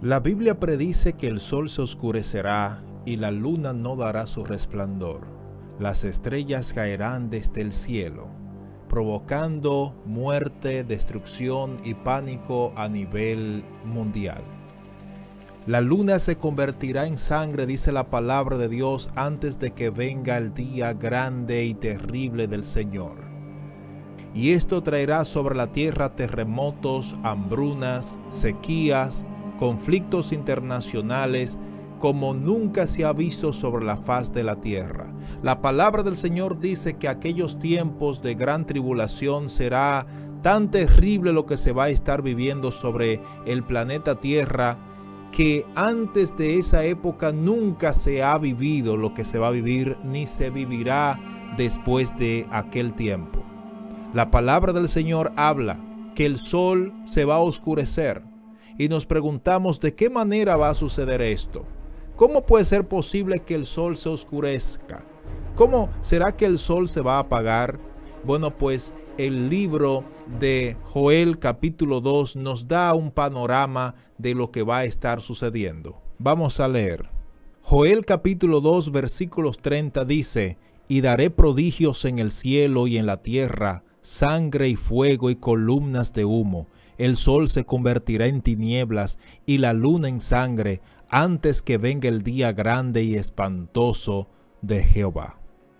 La Biblia predice que el sol se oscurecerá y la luna no dará su resplandor. Las estrellas caerán desde el cielo, provocando muerte, destrucción y pánico a nivel mundial. La luna se convertirá en sangre, dice la palabra de Dios, antes de que venga el día grande y terrible del Señor. Y esto traerá sobre la tierra terremotos, hambrunas, sequías, conflictos internacionales como nunca se ha visto sobre la faz de la tierra. La palabra del Señor dice que aquellos tiempos de gran tribulación será tan terrible lo que se va a estar viviendo sobre el planeta Tierra, que antes de esa época nunca se ha vivido lo que se va a vivir, ni se vivirá después de aquel tiempo. La palabra del Señor habla que el sol se va a oscurecer y nos preguntamos de qué manera va a suceder esto. ¿Cómo puede ser posible que el sol se oscurezca? ¿Cómo será que el sol se va a apagar? Bueno, pues el libro de Joel capítulo 2 nos da un panorama de lo que va a estar sucediendo. Vamos a leer. Joel capítulo 2 versículos 30 dice: «Y daré prodigios en el cielo y en la tierra, sangre y fuego y columnas de humo. El sol se convertirá en tinieblas y la luna en sangre antes que venga el día grande y espantoso de Jehová».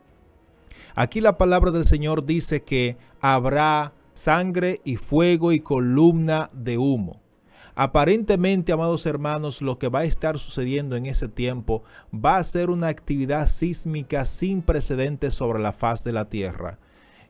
Aquí la palabra del Señor dice que habrá sangre y fuego y columna de humo. Aparentemente, amados hermanos, lo que va a estar sucediendo en ese tiempo va a ser una actividad sísmica sin precedentes sobre la faz de la tierra.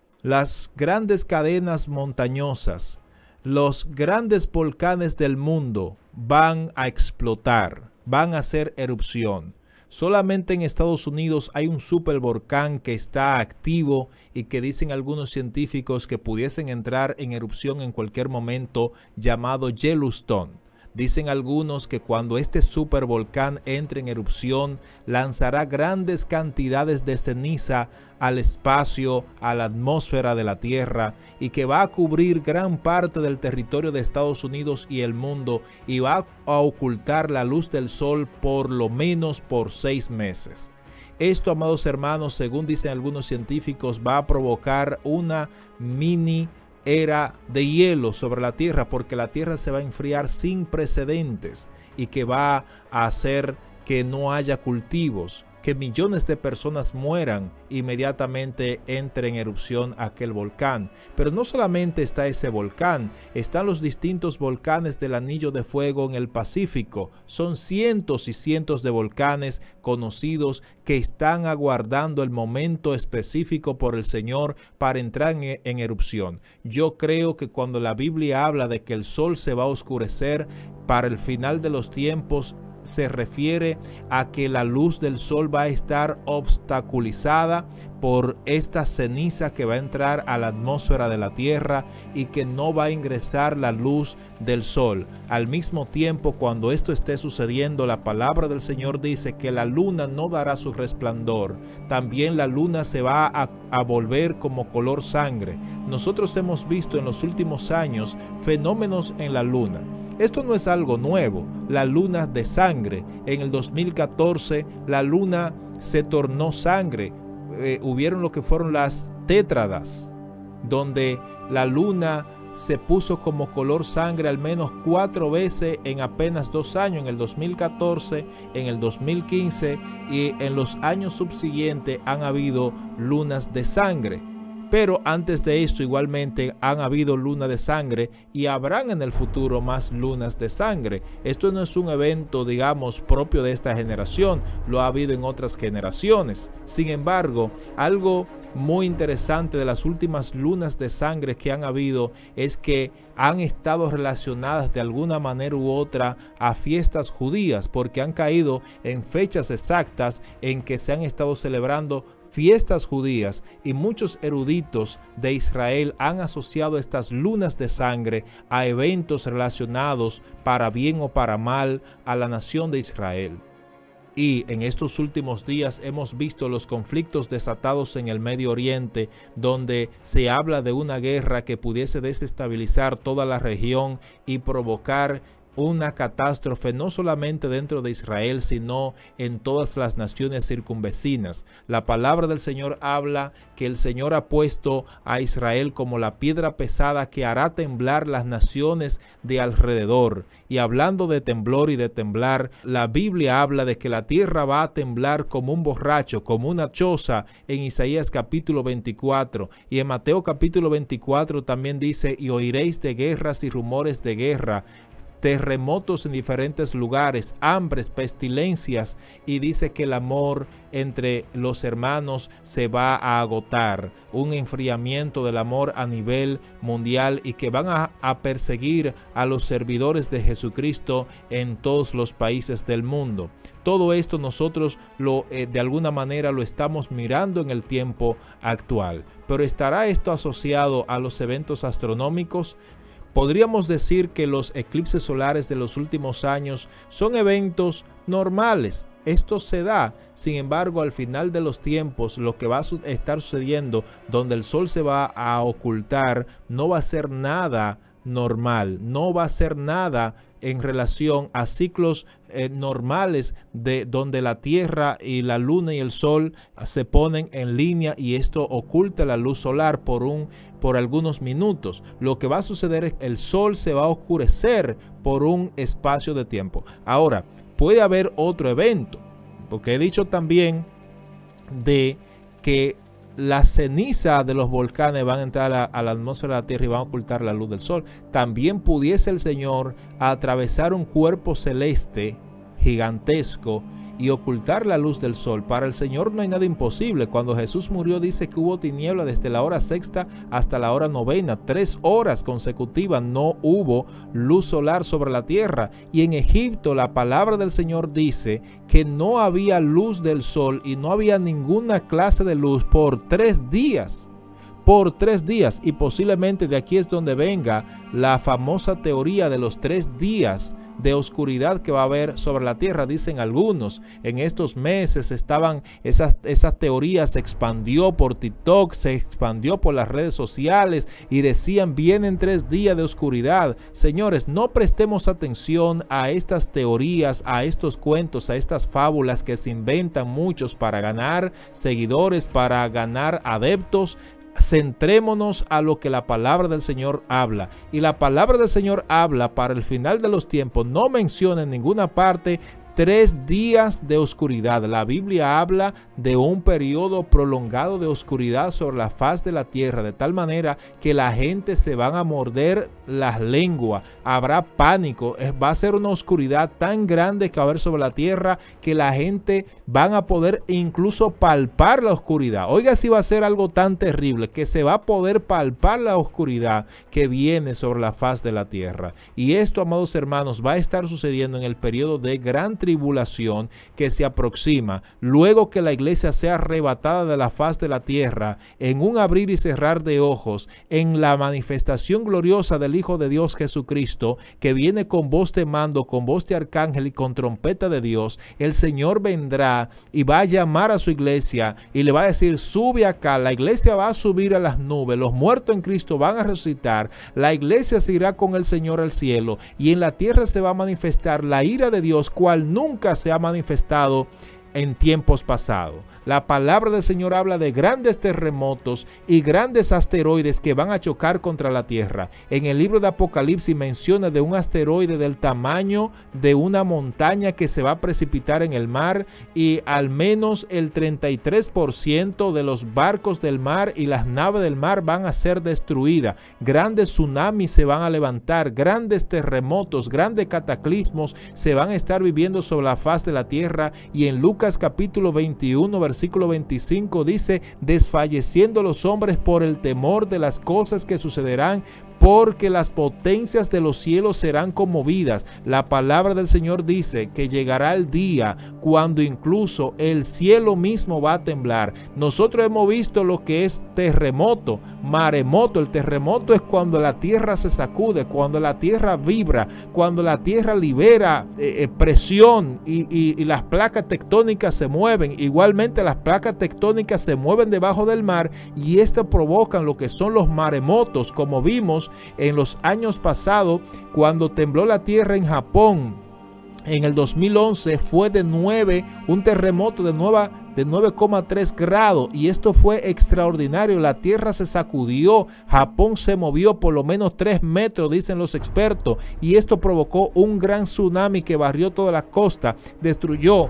Las grandes cadenas montañosas, los grandes volcanes del mundo van a explotar, van a hacer erupción. Solamente en Estados Unidos hay un supervolcán que está activo y que dicen algunos científicos que pudiesen entrar en erupción en cualquier momento, llamado Yellowstone. Dicen algunos que cuando este supervolcán entre en erupción, lanzará grandes cantidades de ceniza al espacio, a la atmósfera de la Tierra, y que va a cubrir gran parte del territorio de Estados Unidos y el mundo, y va a ocultar la luz del sol por lo menos por 6 meses. Esto, amados hermanos, según dicen algunos científicos, va a provocar una mini era de hielo sobre la tierra, porque la tierra se va a enfriar sin precedentes y que va a hacer que no haya cultivos, que millones de personas mueran inmediatamente entre en erupción aquel volcán. Pero no solamente está ese volcán, están los distintos volcanes del Anillo de Fuego en el Pacífico. Son cientos y cientos de volcanes conocidos que están aguardando el momento específico por el Señor para entrar en erupción. Yo creo que cuando la Biblia habla de que el sol se va a oscurecer para el final de los tiempos, se refiere a que la luz del sol va a estar obstaculizada por esta ceniza que va a entrar a la atmósfera de la tierra y que no va a ingresar la luz del sol. Al mismo tiempo, cuando esto esté sucediendo, la palabra del Señor dice que la luna no dará su resplandor. También la luna se va a volver como color sangre. Nosotros hemos visto en los últimos años fenómenos en la luna. Esto no es algo nuevo, la luna de sangre. En el 2014 la luna se tornó sangre. Hubieron lo que fueron las tétradas, donde la luna se puso como color sangre al menos 4 veces en apenas 2 años, en el 2014, en el 2015 y en los años subsiguientes han habido lunas de sangre. Pero antes de esto igualmente han habido lunas de sangre y habrán en el futuro más lunas de sangre. Esto no es un evento, digamos, propio de esta generación, lo ha habido en otras generaciones. Sin embargo, algo muy interesante de las últimas lunas de sangre que han habido es que han estado relacionadas de alguna manera u otra a fiestas judías, porque han caído en fechas exactas en que se han estado celebrando fiestas judías, y muchos eruditos de Israel han asociado estas lunas de sangre a eventos relacionados, para bien o para mal, a la nación de Israel. Y en estos últimos días hemos visto los conflictos desatados en el Medio Oriente, donde se habla de una guerra que pudiese desestabilizar toda la región y provocar una catástrofe no solamente dentro de Israel, sino en todas las naciones circunvecinas. La palabra del Señor habla que el Señor ha puesto a Israel como la piedra pesada que hará temblar las naciones de alrededor. Y hablando de temblor y de temblar, la Biblia habla de que la tierra va a temblar como un borracho, como una choza, en Isaías capítulo 24. Y en Mateo capítulo 24 también dice: y oiréis de guerras y rumores de guerra, terremotos en diferentes lugares, hambres, pestilencias, y dice que el amor entre los hermanos se va a agotar, un enfriamiento del amor a nivel mundial, y que van a perseguir a los servidores de Jesucristo en todos los países del mundo. Todo esto nosotros de alguna manera lo estamos mirando en el tiempo actual. Pero ¿estará esto asociado a los eventos astronómicos? Podríamos decir que los eclipses solares de los últimos años son eventos normales. Esto se da, sin embargo, al final de los tiempos, lo que va a estar sucediendo, donde el sol se va a ocultar, no va a ser nada normal, no va a ser nada en relación a ciclos normales de donde la Tierra y la Luna y el Sol se ponen en línea, y esto oculta la luz solar por algunos minutos. Lo que va a suceder es que el Sol se va a oscurecer por un espacio de tiempo. Ahora, puede haber otro evento, porque he dicho también de que la ceniza de los volcanes van a entrar a la atmósfera de la Tierra y van a ocultar la luz del sol. También pudiese el Señor atravesar un cuerpo celeste gigantesco y ocultar la luz del sol. Para el Señor no hay nada imposible. Cuando Jesús murió, dice que hubo tiniebla desde la hora sexta hasta la hora novena. 3 horas consecutivas no hubo luz solar sobre la tierra. Y en Egipto la palabra del Señor dice que no había luz del sol y no había ninguna clase de luz por 3 días. Por 3 días. Y posiblemente de aquí es donde venga la famosa teoría de los 3 días de oscuridad que va a haber sobre la tierra. Dicen algunos, en estos meses estaban esas teorías, se expandió por TikTok, se expandió por las redes sociales, y decían: vienen 3 días de oscuridad. Señores, no prestemos atención a estas teorías, a estos cuentos, a estas fábulas que se inventan muchos para ganar seguidores, para ganar adeptos. Centrémonos a lo que la palabra del Señor habla. Y la palabra del Señor habla para el final de los tiempos. No menciona en ninguna parte 3 días de oscuridad. La Biblia habla de un periodo prolongado de oscuridad sobre la faz de la tierra, de tal manera que la gente se van a morder las lenguas, habrá pánico, va a ser una oscuridad tan grande que va a haber sobre la tierra que la gente van a poder incluso palpar la oscuridad. Oiga, si va a ser algo tan terrible que se va a poder palpar la oscuridad que viene sobre la faz de la tierra. Y esto, amados hermanos, va a estar sucediendo en el periodo de gran tribulación que se aproxima, luego que la iglesia sea arrebatada de la faz de la tierra, en un abrir y cerrar de ojos, en la manifestación gloriosa del Hijo de Dios Jesucristo, que viene con voz de mando, con voz de arcángel y con trompeta de Dios. El Señor vendrá y va a llamar a su iglesia y le va a decir: sube acá. La iglesia va a subir a las nubes, los muertos en Cristo van a resucitar, la iglesia se irá con el Señor al cielo, y en la tierra se va a manifestar la ira de Dios, cual nunca se ha manifestado en tiempos pasados. La palabra del Señor habla de grandes terremotos y grandes asteroides que van a chocar contra la tierra. En el libro de Apocalipsis menciona de un asteroide del tamaño de una montaña que se va a precipitar en el mar, y al menos el 33% de los barcos del mar y las naves del mar van a ser destruidas. Grandes tsunamis se van a levantar, grandes terremotos, grandes cataclismos se van a estar viviendo sobre la faz de la tierra. Y en Lucas capítulo 21 versículo 25 dice: desfalleciendo los hombres por el temor de las cosas que sucederán, porque las potencias de los cielos serán conmovidas. La palabra del Señor dice que llegará el día cuando incluso el cielo mismo va a temblar. Nosotros hemos visto lo que es terremoto, maremoto. El terremoto es cuando la tierra se sacude, cuando la tierra vibra, cuando la tierra libera presión y las placas tectónicas se mueven. Igualmente las placas tectónicas se mueven debajo del mar, y estas provocan lo que son los maremotos, como vimos En los años pasados, cuando tembló la tierra en Japón, en el 2011 fue un terremoto de 9,3 grados, y esto fue extraordinario. La tierra se sacudió, Japón se movió por lo menos 3 metros, dicen los expertos, y esto provocó un gran tsunami que barrió toda la costa, destruyó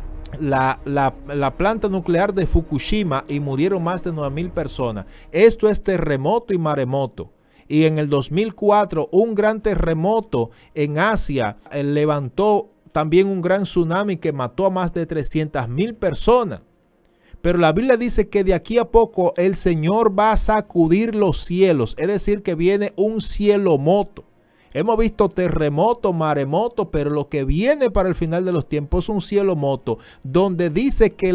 la planta nuclear de Fukushima y murieron más de 9,000 personas. Esto es terremoto y maremoto. Y en el 2004 un gran terremoto en Asia levantó también un gran tsunami que mató a más de 300,000 personas. Pero la Biblia dice que de aquí a poco el Señor va a sacudir los cielos, es decir, que viene un cielo moto. Hemos visto terremoto, maremoto, pero lo que viene para el final de los tiempos es un cielo moto, donde dice que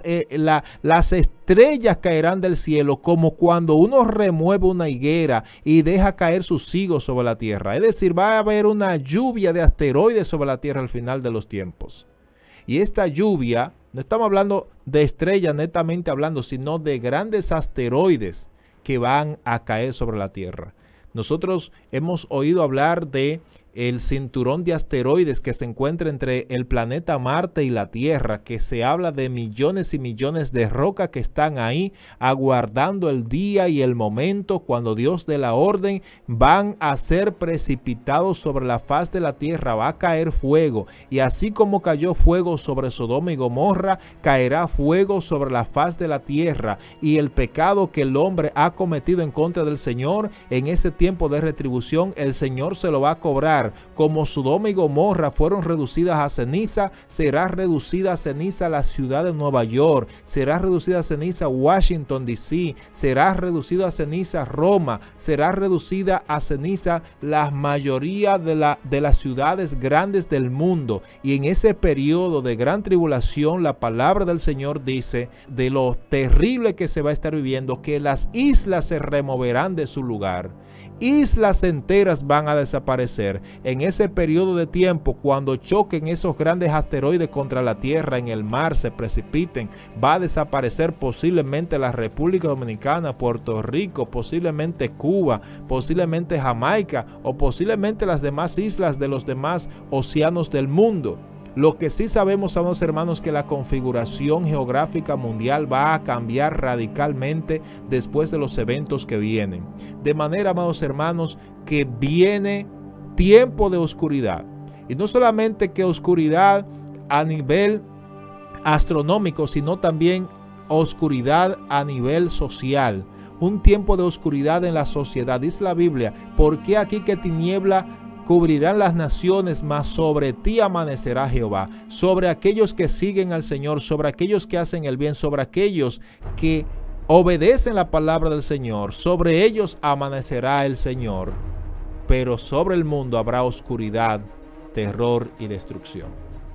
las estrellas caerán del cielo, como cuando uno remueve una higuera y deja caer sus higos sobre la tierra. Es decir, va a haber una lluvia de asteroides sobre la tierra al final de los tiempos. Y esta lluvia, no estamos hablando de estrellas netamente hablando, sino de grandes asteroides que van a caer sobre la tierra. Nosotros hemos oído hablar de el cinturón de asteroides que se encuentra entre el planeta Marte y la Tierra, que se habla de millones y millones de rocas que están ahí aguardando el día y el momento cuando Dios dé la orden, van a ser precipitados sobre la faz de la tierra, va a caer fuego, y así como cayó fuego sobre Sodoma y Gomorra, caerá fuego sobre la faz de la tierra, y el pecado que el hombre ha cometido en contra del Señor, en ese tiempo de retribución, el Señor se lo va a cobrar. Como Sodoma y Gomorra fueron reducidas a ceniza, será reducida a ceniza la ciudad de Nueva York, será reducida a ceniza Washington DC, será reducida a ceniza Roma, será reducida a ceniza la mayoría de las ciudades grandes del mundo. Y en ese periodo de gran tribulación, la palabra del Señor dice de lo terrible que se va a estar viviendo, que las islas se removerán de su lugar. Islas enteras van a desaparecer. En ese periodo de tiempo, cuando choquen esos grandes asteroides contra la Tierra, en el mar se precipiten, va a desaparecer posiblemente la República Dominicana, Puerto Rico, posiblemente Cuba, posiblemente Jamaica o posiblemente las demás islas de los demás océanos del mundo. Lo que sí sabemos, amados hermanos, que la configuración geográfica mundial va a cambiar radicalmente después de los eventos que vienen. De manera, amados hermanos, que viene tiempo de oscuridad. Y no solamente que oscuridad a nivel astronómico, sino también oscuridad a nivel social. Un tiempo de oscuridad en la sociedad. Dice la Biblia, ¿por qué aquí que tiniebla cubrirán las naciones, mas sobre ti amanecerá Jehová? Sobre aquellos que siguen al Señor, sobre aquellos que hacen el bien, sobre aquellos que obedecen la palabra del Señor, sobre ellos amanecerá el Señor. Pero sobre el mundo habrá oscuridad, terror y destrucción.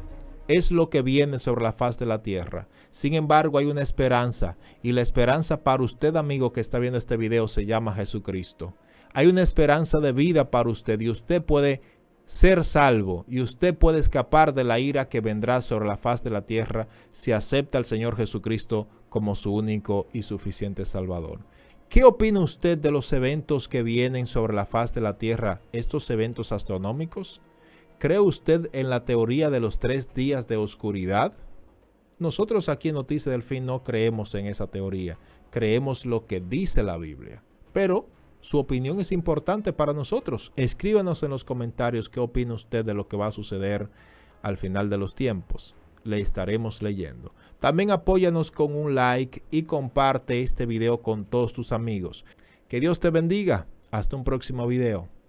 Es lo que viene sobre la faz de la tierra. Sin embargo, hay una esperanza, y la esperanza para usted, amigo que está viendo este video, se llama Jesucristo. Hay una esperanza de vida para usted, y usted puede ser salvo, y usted puede escapar de la ira que vendrá sobre la faz de la tierra si acepta al Señor Jesucristo como su único y suficiente Salvador. ¿Qué opina usted de los eventos que vienen sobre la faz de la tierra, estos eventos astronómicos? ¿Cree usted en la teoría de los 3 días de oscuridad? Nosotros aquí en Noticias del Fin no creemos en esa teoría, creemos lo que dice la Biblia. Pero su opinión es importante para nosotros. Escríbanos en los comentarios qué opina usted de lo que va a suceder al final de los tiempos. Le estaremos leyendo. También apóyanos con un like y comparte este video con todos tus amigos. Que Dios te bendiga. Hasta un próximo video.